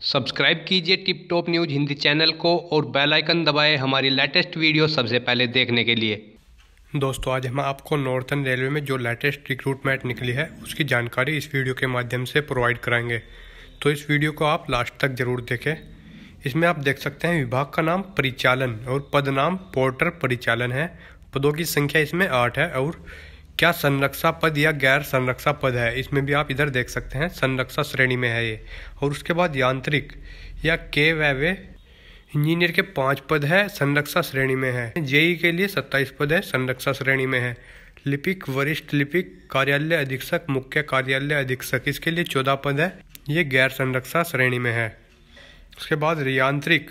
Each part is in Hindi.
सब्सक्राइब कीजिए tip top news Hindi channel को और बेल आइकन दबाएं हमारी लेटेस्ट वीडियो सबसे पहले देखने के लिए। दोस्तों, आज हम आपको नॉर्थन रेलवे में जो लेटेस्ट रिक्रूटमेंट निकली है उसकी जानकारी इस वीडियो के माध्यम से प्रोवाइड कराएंगे, तो इस वीडियो को आप लास्ट तक ज़रूर देखें। इसमें आप देख सकते हैं विभाग का नाम परिचालन और पद नाम पोर्टर परिचालन है। पदों की संख्या इसमें 8 है और क्या संरक्षा पद या गैर संरक्षा पद है, इसमें भी आप इधर देख सकते हैं संरक्षा श्रेणी में है ये। और उसके बाद यांत्रिक या के वे इंजीनियर के 5 पद है, संरक्षा श्रेणी में है। जेई के लिए 27 पद है, संरक्षा श्रेणी में है। लिपिक, वरिष्ठ लिपिक, कार्यालय अधीक्षक, मुख्य कार्यालय अधीक्षक, इसके लिए 14 पद है, ये गैर संरक्षा श्रेणी में है। उसके बाद यांत्रिक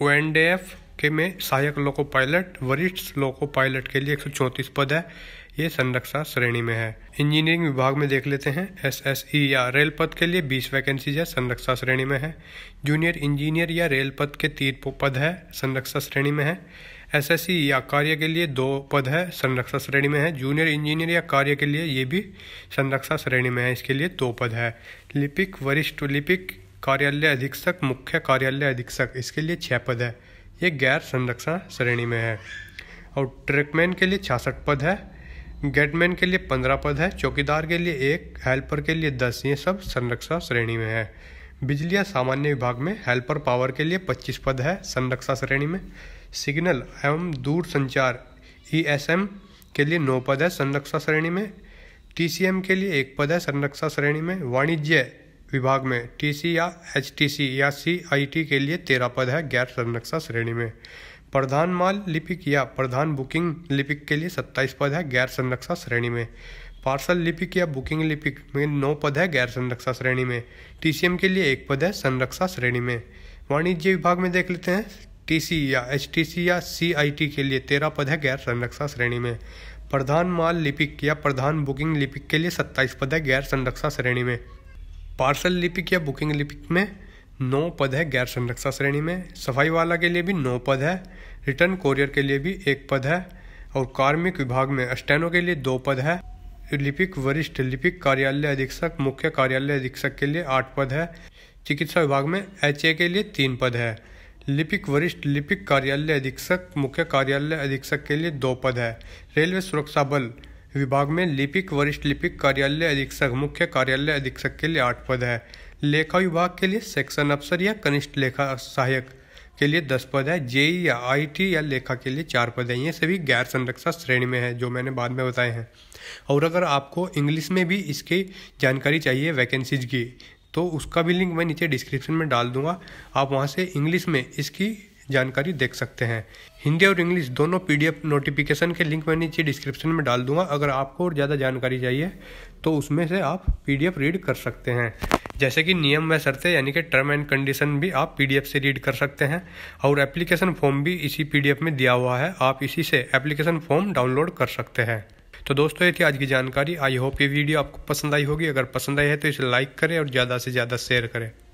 ONDF के में सहायक लोको पायलट, वरिष्ठ लोको पायलट के लिए 134 पद है, ये संरक्षा श्रेणी में है। इंजीनियरिंग विभाग में देख लेते हैं SSE या रेल पद के लिए 20 वैकेंसीज है, संरक्षा श्रेणी में है। जूनियर इंजीनियर या रेल पद के 3 पद है, संरक्षा श्रेणी में है। SSE या कार्य के लिए 2 पद है, संरक्षा श्रेणी में है। जूनियर इंजीनियर या कार्य के लिए ये भी संरक्षा श्रेणी में है, इसके लिए 2 पद है। लिपिक, वरिष्ठ लिपिक, कार्यालय अधीक्षक, मुख्य कार्यालय अधीक्षक, इसके लिए 6 पद है, ये गैर संरक्षा श्रेणी में है। और ट्रैकमैन के लिए 66 पद है, गेटमैन के लिए 15 पद है, चौकीदार के लिए 1, हेल्पर के लिए 10, ये सब संरक्षा श्रेणी में है। बिजली या सामान्य विभाग में हेल्पर पावर के लिए 25 पद है, संरक्षा श्रेणी में। सिग्नल एवं दूर संचार ESM के लिए 9 पद है, संरक्षा श्रेणी में। TCM के लिए 1 पद है, संरक्षा श्रेणी में। वाणिज्य विभाग में TC या HTC या CIT के लिए 13 पद है, गैर संरक्षा श्रेणी में। प्रधान माल लिपिक या प्रधान बुकिंग लिपिक के लिए 27 पद है, गैर संरक्षा श्रेणी में। पार्सल लिपिक या बुकिंग लिपिक में 9 पद है, गैर संरक्षा श्रेणी में। TCM के लिए 1 पद है, संरक्षा श्रेणी में। वाणिज्य विभाग में देख लेते हैं TC या HTC या CIT के लिए 13 पद है, गैर संरक्षा श्रेणी में। प्रधान माल लिपिक या प्रधान बुकिंग लिपिक के लिए 27 पद है, गैर संरक्षा श्रेणी में। पार्सल लिपिक या बुकिंग लिपिक में 9 पद है, गैर संरक्षा श्रेणी में। सफाई वाला के लिए भी 9 पद है। रिटर्न कोरियर के लिए भी 1 पद है। और कार्मिक विभाग में स्टेनो के लिए 2 पद है। लिपिक, वरिष्ठ लिपिक, कार्यालय अधीक्षक, मुख्य कार्यालय अधीक्षक के लिए 8 पद है। चिकित्सा विभाग में HA के लिए 3 पद है। लिपिक, वरिष्ठ लिपिक, कार्यालय अधीक्षक, मुख्य कार्यालय अधीक्षक के लिए 2 पद है। रेलवे सुरक्षा बल विभाग में लिपिक, वरिष्ठ लिपिक, कार्यालय अधीक्षक, मुख्य कार्यालय अधीक्षक के लिए 8 पद है। लेखा विभाग के लिए सेक्शन अफसर या कनिष्ठ लेखा सहायक के लिए 10 पद है। JE या IT या लेखा के लिए 4 पद है, ये सभी गैर संरक्षा श्रेणी में है, जो मैंने बाद में बताए हैं। और अगर आपको इंग्लिश में भी इसकी जानकारी चाहिए वैकेंसीज की, तो उसका भी लिंक मैं नीचे डिस्क्रिप्शन में डाल दूंगा, आप वहाँ से इंग्लिश में इसकी जानकारी देख सकते हैं। हिंदी और इंग्लिश दोनों PDF नोटिफिकेशन के लिंक मैं नीचे डिस्क्रिप्शन में डाल दूंगा। अगर आपको और ज़्यादा जानकारी चाहिए तो उसमें से आप PDF रीड कर सकते हैं, जैसे कि नियम व शर्तें यानी कि टर्म एंड कंडीशन भी आप PDF से रीड कर सकते हैं। और एप्लीकेशन फॉर्म भी इसी PDF में दिया हुआ है, आप इसी से एप्लीकेशन फॉर्म डाउनलोड कर सकते हैं। तो दोस्तों, ये थी आज की जानकारी। आई होप ये वीडियो आपको पसंद आई होगी। अगर पसंद आई है तो इसे लाइक करें और ज़्यादा से ज़्यादा शेयर करें।